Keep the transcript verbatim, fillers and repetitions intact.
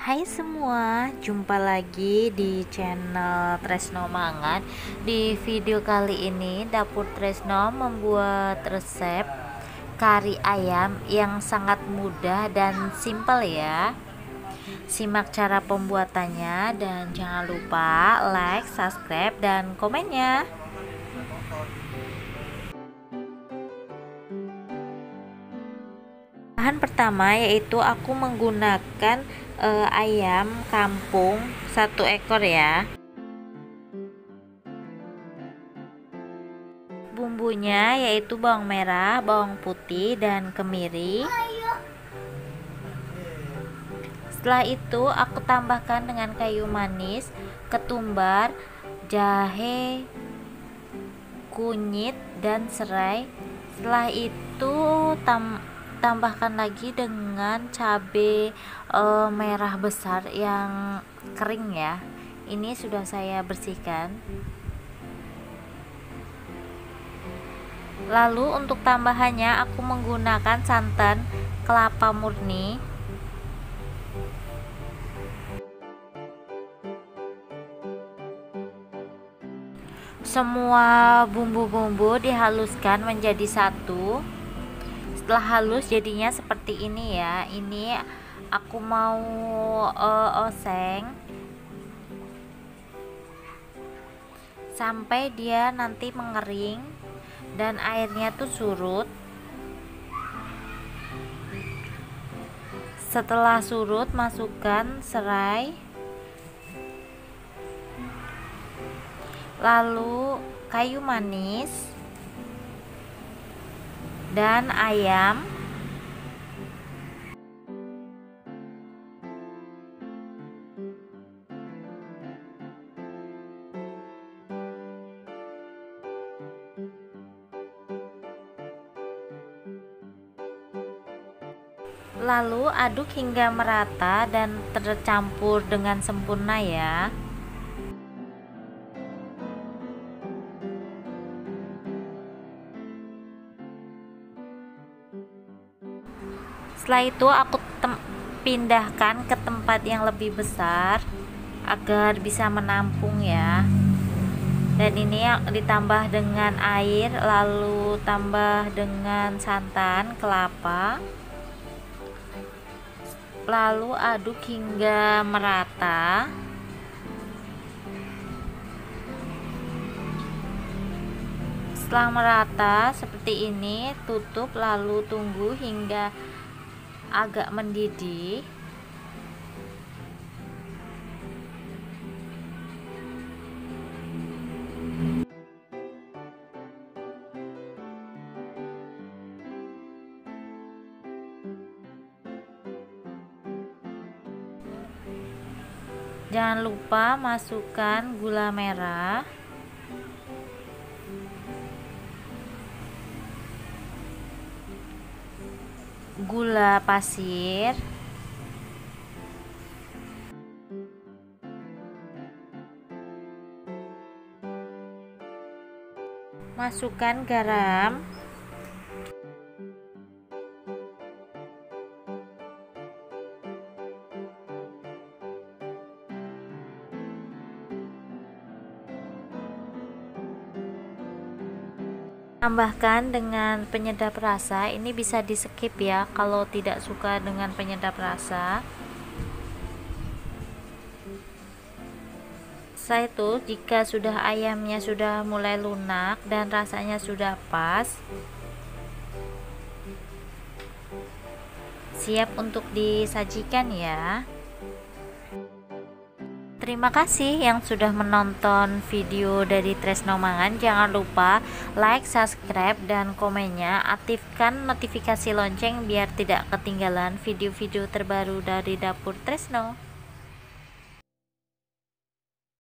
Hai semua, jumpa lagi di channel Tresno Mangan. Di video kali ini Dapur Tresno membuat resep kari ayam yang sangat mudah dan simple ya. Simak cara pembuatannya dan jangan lupa like, subscribe, dan komennya. Bahan pertama yaitu aku menggunakan eh, ayam kampung satu ekor ya. Bumbunya yaitu bawang merah, bawang putih, dan kemiri. Setelah itu aku tambahkan dengan kayu manis, ketumbar, jahe, kunyit, dan serai. Setelah itu tam tambahkan lagi dengan cabai e, merah besar yang kering ya. Ini sudah saya bersihkan. Lalu untuk tambahannya aku menggunakan santan kelapa murni. Semua bumbu-bumbu dihaluskan menjadi satu. Setelah halus jadinya seperti ini ya. Ini aku mau uh, oseng sampai dia nanti mengering dan airnya tuh surut. Setelah surut masukkan serai, lalu kayu manis dan ayam. Lalu aduk hingga merata dan tercampur dengan sempurna ya. Setelah itu aku pindahkan ke tempat yang lebih besar agar bisa menampung ya. Dan ini ditambah dengan air, lalu tambah dengan santan kelapa, lalu aduk hingga merata. Setelah merata seperti ini, tutup lalu tunggu hingga agak mendidih. Jangan lupa masukkan gula merah, gula pasir, masukkan garam, tambahkan dengan penyedap rasa. Ini bisa di skip ya kalau tidak suka dengan penyedap rasa. Setelah itu jika sudah ayamnya sudah mulai lunak dan rasanya sudah pas, siap untuk disajikan ya. Terima kasih yang sudah menonton video dari Tresno Mangan. Jangan lupa like, subscribe, dan komennya. Aktifkan notifikasi lonceng biar tidak ketinggalan video-video terbaru dari Dapur Tresno.